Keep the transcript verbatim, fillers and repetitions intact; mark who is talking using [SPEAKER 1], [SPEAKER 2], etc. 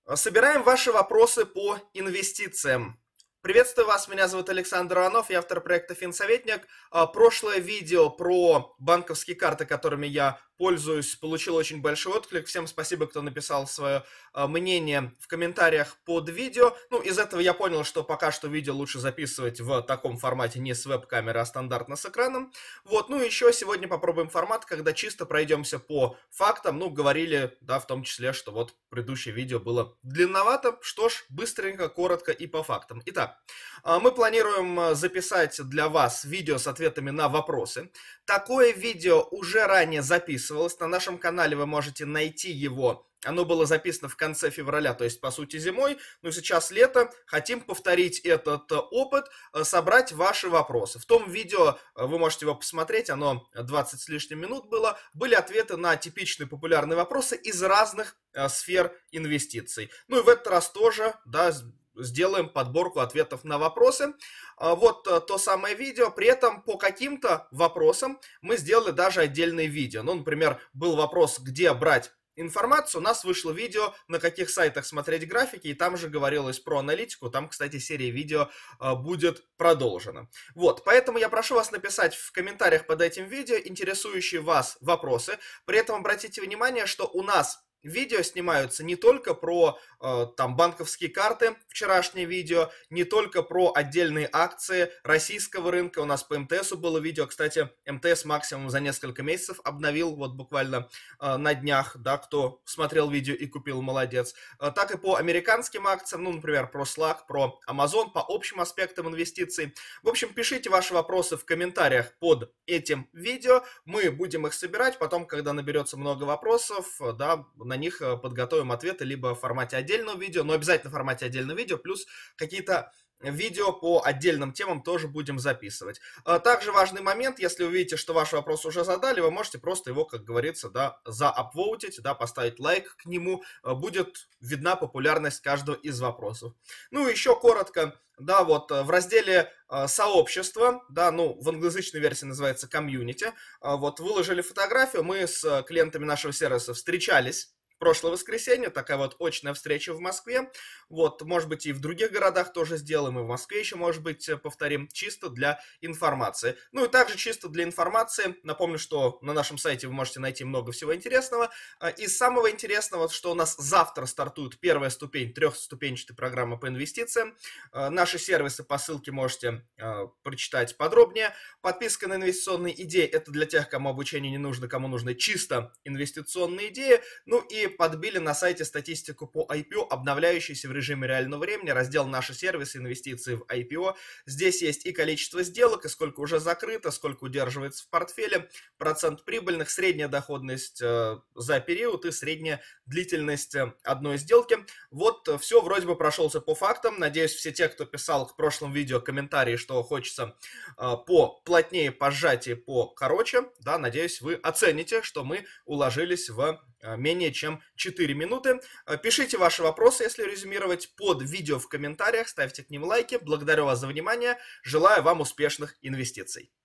[SPEAKER 1] Собираем ваши вопросы по инвестициям. Приветствую вас, меня зовут Александр Иванов, я автор проекта «Финсоветник». А, Прошлое видео про банковские карты, которыми я пользуюсь, получило очень большой отклик. Всем спасибо, кто написал свое а, мнение в комментариях под видео. Ну, из этого я понял, что пока что видео лучше записывать в таком формате, не с веб-камеры, а стандартно с экраном. Вот, ну еще сегодня попробуем формат, когда чисто пройдемся по фактам. Ну, говорили, да, в том числе, что вот предыдущее видео было длинновато. Что ж, быстренько, коротко и по фактам. Итак, мы планируем записать для вас видео с ответами на вопросы. Такое видео уже ранее записывалось. На нашем канале вы можете найти его. Оно было записано в конце февраля, то есть, по сути, зимой. Но сейчас лето. Хотим повторить этот опыт, собрать ваши вопросы. В том видео, вы можете его посмотреть, оно двадцать с лишним минут было, были ответы на типичные популярные вопросы из разных сфер инвестиций. Ну и в этот раз тоже, да, сделаем подборку ответов на вопросы. Вот то самое видео. При этом по каким-то вопросам мы сделали даже отдельные видео. Ну, например, был вопрос, где брать информацию. У нас вышло видео, на каких сайтах смотреть графики, и там же говорилось про аналитику. Там, кстати, серия видео будет продолжена. Вот, поэтому я прошу вас написать в комментариях под этим видео интересующие вас вопросы. При этом обратите внимание, что у нас видео снимаются не только про э, там банковские карты, вчерашнее видео, не только про отдельные акции российского рынка. У нас по эм тэ эсу было видео, кстати, эм тэ эс максимум за несколько месяцев обновил, вот буквально э, на днях, да, кто смотрел видео и купил, молодец. Э, так и по американским акциям, ну, например, про слак, про Amazon, по общим аспектам инвестиций. В общем, пишите ваши вопросы в комментариях под этим видео, мы будем их собирать, потом, когда наберется много вопросов, да, на них подготовим ответы либо в формате отдельного видео, но обязательно в формате отдельного видео, плюс какие-то видео по отдельным темам тоже будем записывать. Также важный момент, если вы видите, что ваш вопрос уже задали, вы можете просто его, как говорится, да, заапвоутить, да, поставить лайк к нему, будет видна популярность каждого из вопросов. Ну и еще коротко, да, вот в разделе сообщества, да, ну, в англоязычной версии называется комьюнити, вот выложили фотографию, мы с клиентами нашего сервиса встречались прошлое воскресенье, такая вот очная встреча в Москве. Вот, может быть, и в других городах тоже сделаем, и в Москве еще, может быть, повторим, чисто для информации. Ну и также чисто для информации, напомню, что на нашем сайте вы можете найти много всего интересного. Из самого интересного, что у нас завтра стартует первая ступень трехступенчатой программы по инвестициям. Наши сервисы по ссылке можете прочитать подробнее. Подписка на инвестиционные идеи – это для тех, кому обучение не нужно, кому нужны чисто инвестиционные идеи. Ну и подбили на сайте статистику по ай пи о, обновляющуюся в режиме реального времени, раздел «Наши сервисы инвестиции в ай пи о». Здесь есть и количество сделок, и сколько уже закрыто, сколько удерживается в портфеле, процент прибыльных, средняя доходность э, за период и средняя длительность э, одной сделки. Вот э, все вроде бы прошелся по фактам. Надеюсь, все те, кто писал к прошлому видео комментарии, что хочется э, по плотнее, по сжатию, по короче, да, надеюсь, вы оцените, что мы уложились в менее чем четыре минуты. Пишите ваши вопросы, если резюмировать, под видео в комментариях, ставьте к ним лайки. Благодарю вас за внимание. Желаю вам успешных инвестиций.